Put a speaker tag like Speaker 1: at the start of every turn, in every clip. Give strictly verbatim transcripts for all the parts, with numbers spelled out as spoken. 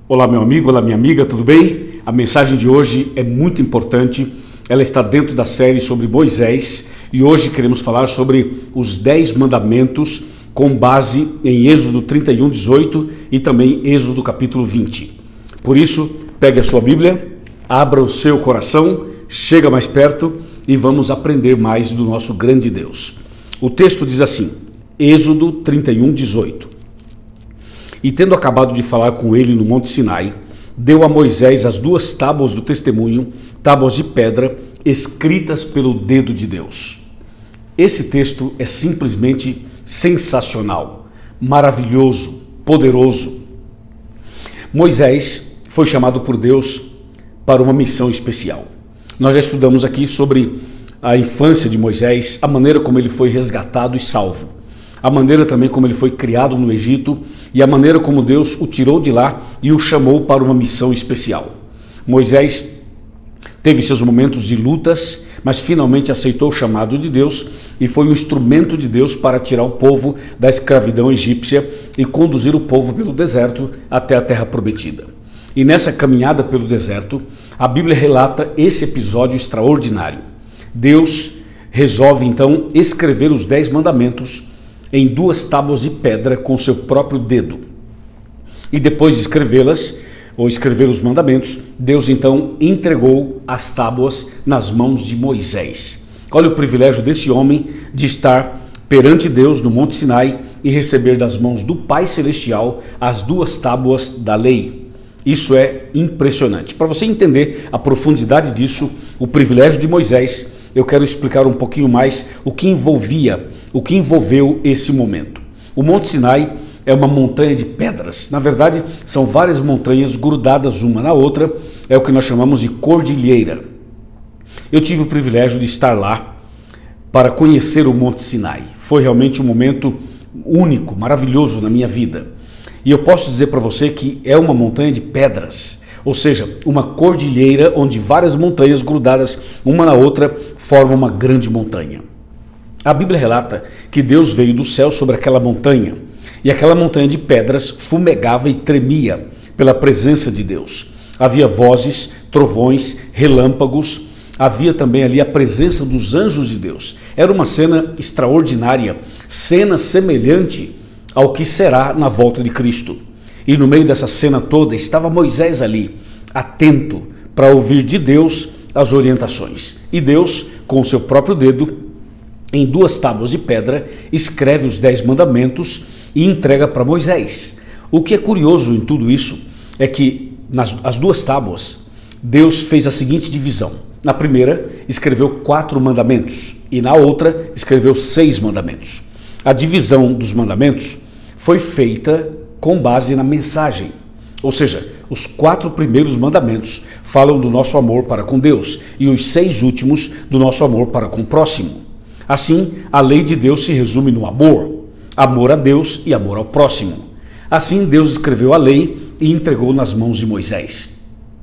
Speaker 1: Olá meu amigo, olá minha amiga, tudo bem? A mensagem de hoje é muito importante, ela está dentro da série sobre Moisés e hoje queremos falar sobre os dez mandamentos com base em Êxodo trinta e um, dezoito e também Êxodo capítulo vinte. Por isso, pegue a sua Bíblia, abra o seu coração, chega mais perto e vamos aprender mais do nosso grande Deus. O texto diz assim, Êxodo trinta e um, dezoito. E tendo acabado de falar com ele no Monte Sinai, deu a Moisés as duas tábuas do testemunho, tábuas de pedra, escritas pelo dedo de Deus. Esse texto é simplesmente sensacional, maravilhoso, poderoso. Moisés foi chamado por Deus para uma missão especial. Nós já estudamos aqui sobre a infância de Moisés, a maneira como ele foi resgatado e salvo. A maneira também como ele foi criado no Egito e a maneira como Deus o tirou de lá e o chamou para uma missão especial. Moisés teve seus momentos de lutas, mas finalmente aceitou o chamado de Deus e foi um instrumento de Deus para tirar o povo da escravidão egípcia e conduzir o povo pelo deserto até a terra prometida. E nessa caminhada pelo deserto, a Bíblia relata esse episódio extraordinário. Deus resolve então escrever os dez mandamentos em duas tábuas de pedra com seu próprio dedo. E depois de escrevê-las, ou escrever os mandamentos, Deus então entregou as tábuas nas mãos de Moisés. Olha o privilégio desse homem de estar perante Deus no Monte Sinai e receber das mãos do Pai Celestial as duas tábuas da lei. Isso é impressionante. Para você entender a profundidade disso, o privilégio de Moisés, eu quero explicar um pouquinho mais o que envolvia, o que envolveu esse momento. O Monte Sinai é uma montanha de pedras. Na verdade, são várias montanhas grudadas uma na outra, é o que nós chamamos de cordilheira. Eu tive o privilégio de estar lá para conhecer o Monte Sinai. Foi realmente um momento único, maravilhoso na minha vida. E eu posso dizer para você que é uma montanha de pedras, ou seja, uma cordilheira onde várias montanhas grudadas uma na outra formam uma grande montanha. A Bíblia relata que Deus veio do céu sobre aquela montanha e aquela montanha de pedras fumegava e tremia pela presença de Deus. Havia vozes, trovões, relâmpagos, havia também ali a presença dos anjos de Deus. Era uma cena extraordinária, cena semelhante ao que será na volta de Cristo. E no meio dessa cena toda estava Moisés ali, atento para ouvir de Deus as orientações. E Deus, com o seu próprio dedo, em duas tábuas de pedra, escreve os dez mandamentos e entrega para Moisés. O que é curioso em tudo isso é que nas as duas tábuas, Deus fez a seguinte divisão. Na primeira, escreveu quatro mandamentos e na outra, escreveu seis mandamentos. A divisão dos mandamentos foi feita com base na mensagem, ou seja, os quatro primeiros mandamentos falam do nosso amor para com Deus e os seis últimos do nosso amor para com o próximo. Assim, a lei de Deus se resume no amor, amor a Deus e amor ao próximo. Assim, Deus escreveu a lei e entregou nas mãos de Moisés.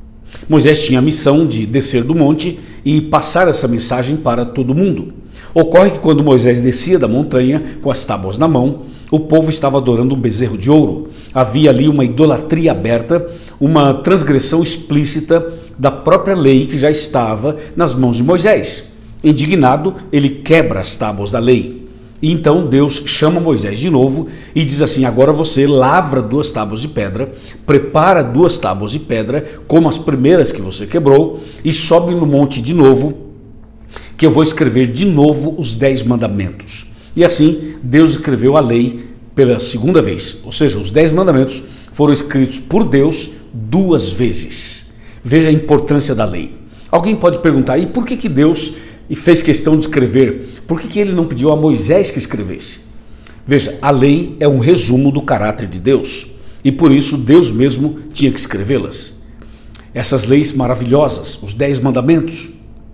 Speaker 1: Moisés tinha a missão de descer do monte e passar essa mensagem para todo mundo. Ocorre que quando Moisés descia da montanha com as tábuas na mão, o povo estava adorando um bezerro de ouro. Havia ali uma idolatria aberta, uma transgressão explícita da própria lei que já estava nas mãos de Moisés. Indignado, ele quebra as tábuas da lei. E então Deus chama Moisés de novo e diz assim, agora você lavra duas tábuas de pedra, prepara duas tábuas de pedra, como as primeiras que você quebrou, e sobe no monte de novo, que eu vou escrever de novo os dez mandamentos. E assim, Deus escreveu a lei pela segunda vez, ou seja, os dez mandamentos foram escritos por Deus duas vezes. Veja a importância da lei. Alguém pode perguntar, e por que que Deus fez questão de escrever? Por que que ele não pediu a Moisés que escrevesse? Veja, a lei é um resumo do caráter de Deus, e por isso Deus mesmo tinha que escrevê-las. Essas leis maravilhosas, os dez mandamentos.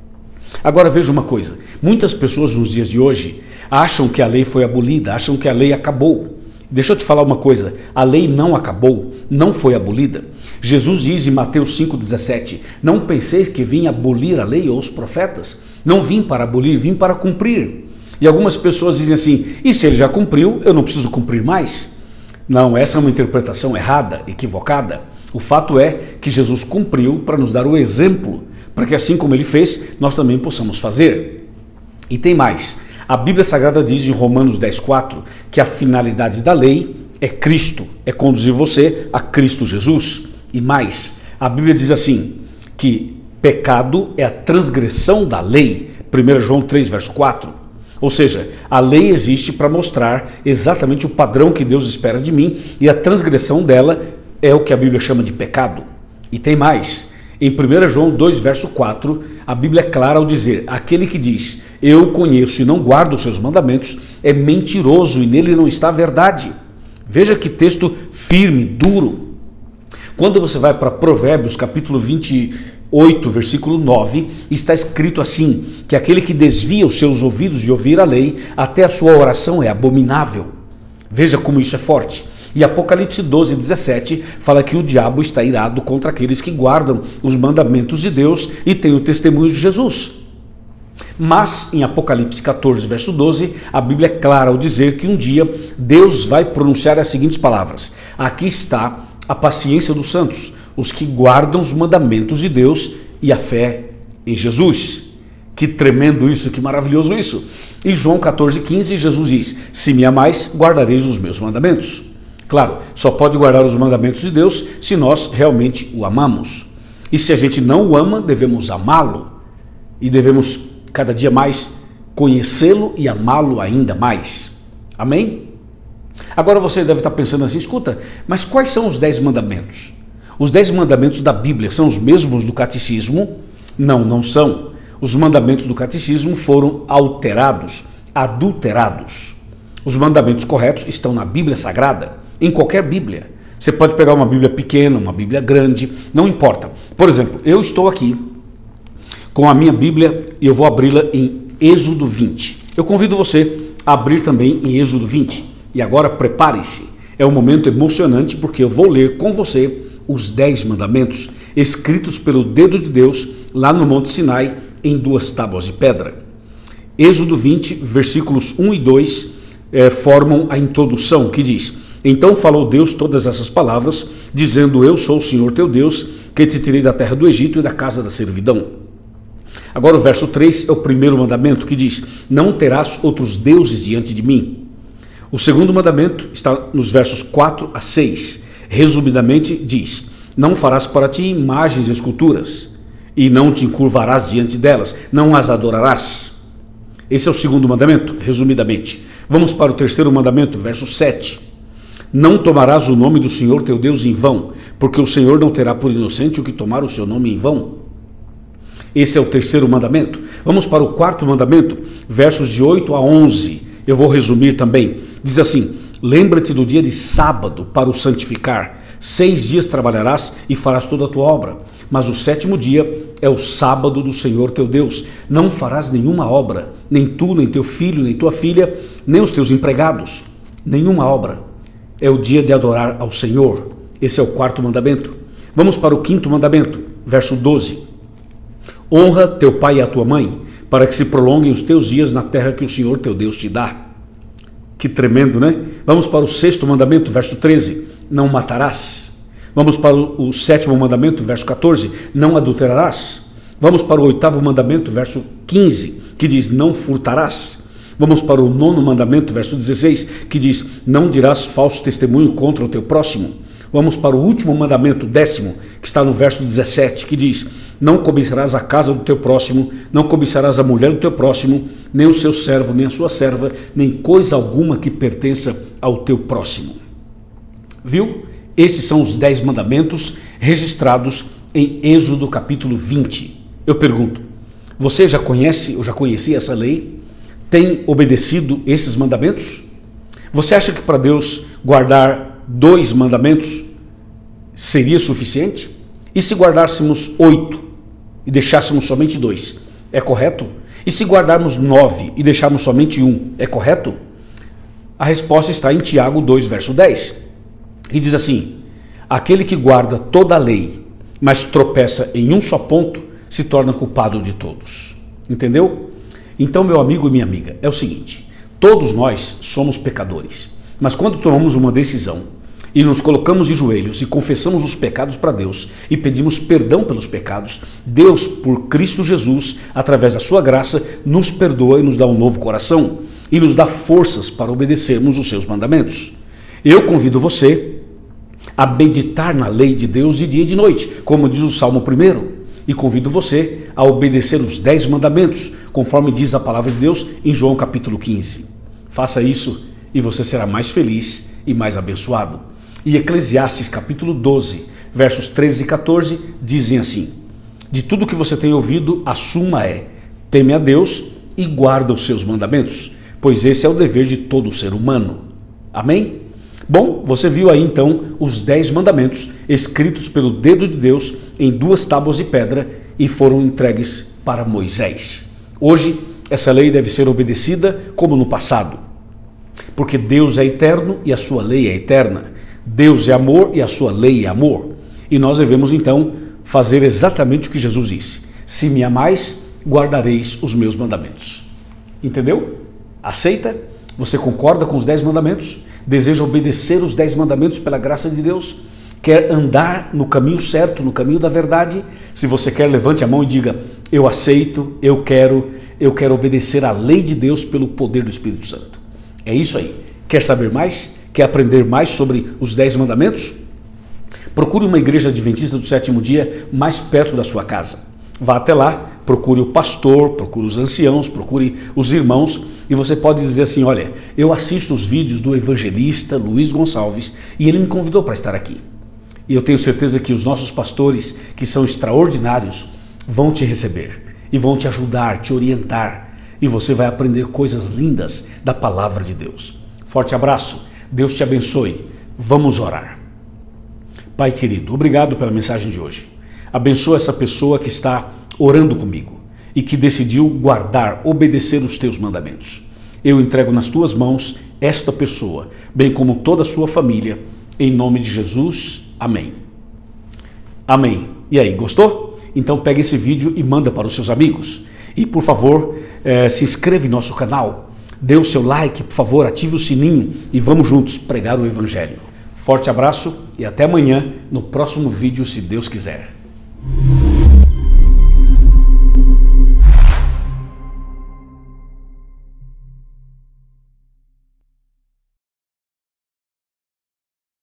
Speaker 1: Agora veja uma coisa, muitas pessoas nos dias de hoje acham que a lei foi abolida, acham que a lei acabou. Deixa eu te falar uma coisa, a lei não acabou, não foi abolida. Jesus diz em Mateus cinco, dezessete, não penseis que vim abolir a lei ou os profetas, não vim para abolir, vim para cumprir. E algumas pessoas dizem assim, e se ele já cumpriu, eu não preciso cumprir mais? Não, essa é uma interpretação errada, equivocada. O fato é que Jesus cumpriu para nos dar o exemplo, para que assim como ele fez, nós também possamos fazer. E tem mais. A Bíblia Sagrada diz em Romanos dez, quatro, que a finalidade da lei é Cristo, é conduzir você a Cristo Jesus. E mais, a Bíblia diz assim, que pecado é a transgressão da lei, primeiro João três, verso quatro. Ou seja, a lei existe para mostrar exatamente o padrão que Deus espera de mim, e a transgressão dela é o que a Bíblia chama de pecado. E tem mais, em primeiro João dois, verso quatro, a Bíblia é clara ao dizer, aquele que diz, eu conheço e não guardo os seus mandamentos, é mentiroso e nele não está a verdade. Veja que texto firme, duro. Quando você vai para Provérbios, capítulo vinte e oito, versículo nove, está escrito assim, que aquele que desvia os seus ouvidos de ouvir a lei, até a sua oração é abominável. Veja como isso é forte. E Apocalipse doze, dezessete fala que o diabo está irado contra aqueles que guardam os mandamentos de Deus e têm o testemunho de Jesus. Mas em Apocalipse quatorze, verso doze, a Bíblia é clara ao dizer que um dia Deus vai pronunciar as seguintes palavras: aqui está a paciência dos santos, os que guardam os mandamentos de Deus e a fé em Jesus. Que tremendo isso, que maravilhoso isso. Em João quatorze, quinze, Jesus diz, se me amais, guardareis os meus mandamentos. Claro, só pode guardar os mandamentos de Deus se nós realmente o amamos. E se a gente não o ama, devemos amá-lo. E devemos cada dia mais conhecê-lo e amá-lo ainda mais. Amém? Agora você deve estar pensando assim, escuta, mas quais são os dez mandamentos? Os dez mandamentos da Bíblia são os mesmos do catecismo? Não, não são. Os mandamentos do catecismo foram alterados, adulterados. Os mandamentos corretos estão na Bíblia Sagrada, em qualquer Bíblia. Você pode pegar uma Bíblia pequena, uma Bíblia grande, não importa. Por exemplo, eu estou aqui com a minha Bíblia e eu vou abri-la em Êxodo vinte. Eu convido você a abrir também em Êxodo vinte. E agora prepare-se. É um momento emocionante porque eu vou ler com você os dez mandamentos escritos pelo dedo de Deus lá no Monte Sinai em duas tábuas de pedra. Êxodo vinte, versículos um e dois eh, formam a introdução que diz: então falou Deus todas essas palavras, dizendo, eu sou o Senhor teu Deus, que te tirei da terra do Egito e da casa da servidão. Agora o verso três é o primeiro mandamento que diz, não terás outros deuses diante de mim. O segundo mandamento está nos versos quatro a seis. Resumidamente diz, não farás para ti imagens e esculturas, e não te encurvarás diante delas, não as adorarás. Esse é o segundo mandamento, resumidamente. Vamos para o terceiro mandamento, verso sete. Não tomarás o nome do Senhor teu Deus em vão, porque o Senhor não terá por inocente o que tomar o seu nome em vão. Esse é o terceiro mandamento. Vamos para o quarto mandamento, versos de oito a onze. Eu vou resumir também. Diz assim, lembra-te do dia de sábado para o santificar. Seis dias trabalharás e farás toda a tua obra. Mas o sétimo dia é o sábado do Senhor teu Deus. Não farás nenhuma obra, nem tu, nem teu filho, nem tua filha, nem os teus empregados. Nenhuma obra. É o dia de adorar ao Senhor. Esse é o quarto mandamento. Vamos para o quinto mandamento, verso doze. Honra teu pai e a tua mãe, para que se prolonguem os teus dias na terra que o Senhor teu Deus te dá. Que tremendo, né? Vamos para o sexto mandamento, verso treze. Não matarás. Vamos para o sétimo mandamento, verso quatorze. Não adulterarás. Vamos para o oitavo mandamento, verso quinze, que diz, não furtarás. Vamos para o nono mandamento, verso dezesseis, que diz, não dirás falso testemunho contra o teu próximo. Vamos para o último mandamento, décimo, que está no verso dezessete, que diz, não cobiçarás a casa do teu próximo, não cobiçarás a mulher do teu próximo, nem o seu servo, nem a sua serva, nem coisa alguma que pertença ao teu próximo. Viu? Esses são os dez mandamentos registrados em Êxodo capítulo vinte. Eu pergunto, você já conhece ou já conhecia essa lei? Tem obedecido esses mandamentos? Você acha que para Deus guardar dois mandamentos seria suficiente? E se guardássemos oito e deixássemos somente dois, é correto? E se guardarmos nove e deixarmos somente um, é correto? A resposta está em Tiago dois, verso dez, que diz assim, aquele que guarda toda a lei, mas tropeça em um só ponto, se torna culpado de todos. Entendeu? Então, meu amigo e minha amiga, é o seguinte, todos nós somos pecadores, mas quando tomamos uma decisão e nos colocamos de joelhos e confessamos os pecados para Deus e pedimos perdão pelos pecados, Deus, por Cristo Jesus, através da sua graça, nos perdoa e nos dá um novo coração e nos dá forças para obedecermos os seus mandamentos. Eu convido você a meditar na lei de Deus de dia e de noite, como diz o Salmo primeiro, e convido você a obedecer os dez mandamentos, conforme diz a palavra de Deus em João capítulo quinze. Faça isso e você será mais feliz e mais abençoado. E Eclesiastes capítulo doze, versos treze e quatorze, dizem assim: de tudo que você tem ouvido, a suma é: teme a Deus e guarda os seus mandamentos, pois esse é o dever de todo ser humano. Amém? Bom, você viu aí então os dez mandamentos escritos pelo dedo de Deus em duas tábuas de pedra e foram entregues para Moisés. Hoje, essa lei deve ser obedecida como no passado, porque Deus é eterno e a sua lei é eterna. Deus é amor e a sua lei é amor. E nós devemos então fazer exatamente o que Jesus disse: se me amais, guardareis os meus mandamentos. Entendeu? Aceita? Você concorda com os dez mandamentos? Deseja obedecer os dez mandamentos pela graça de Deus? Quer andar no caminho certo, no caminho da verdade? Se você quer, levante a mão e diga: eu aceito, eu quero, eu quero obedecer à lei de Deus pelo poder do Espírito Santo. É isso aí. Quer saber mais? Quer aprender mais sobre os dez mandamentos? Procure uma igreja adventista do sétimo dia mais perto da sua casa. Vá até lá, procure o pastor, procure os anciãos, procure os irmãos, e você pode dizer assim: olha, eu assisto os vídeos do evangelista Luiz Gonçalves e ele me convidou para estar aqui. E eu tenho certeza que os nossos pastores, que são extraordinários, vão te receber e vão te ajudar, te orientar, e você vai aprender coisas lindas da palavra de Deus. Forte abraço, Deus te abençoe. Vamos orar. Pai querido, obrigado pela mensagem de hoje. Abençoa essa pessoa que está orando comigo e que decidiu guardar, obedecer os teus mandamentos. Eu entrego nas tuas mãos esta pessoa, bem como toda a sua família, em nome de Jesus. Amém. Amém. E aí, gostou? Então pega esse vídeo e manda para os seus amigos. E por favor, eh, se inscreva em nosso canal, dê o seu like, por favor, ative o sininho e vamos juntos pregar o Evangelho. Forte abraço e até amanhã no próximo vídeo, se Deus quiser.